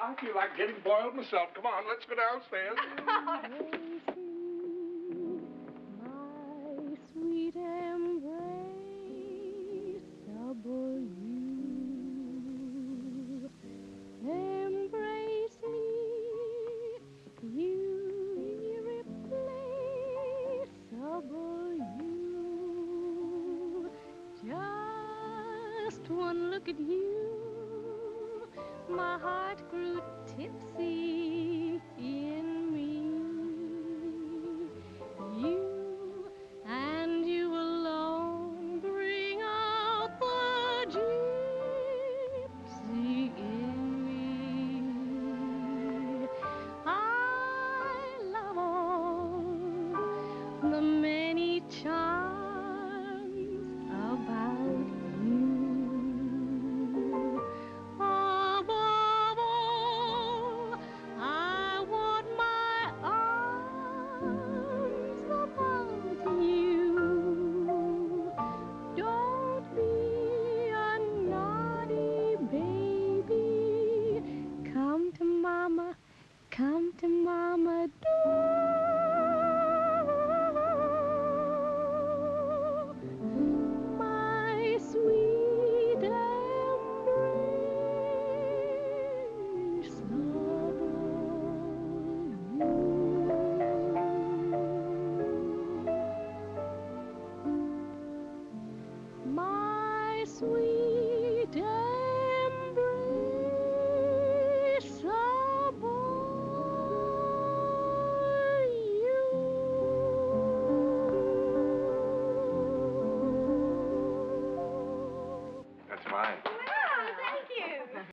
I feel like getting boiled myself. Come on, let's go downstairs. My sweet embraceable you, embrace me, you irreplaceable you. Just one look at you, my heart grew tipsy.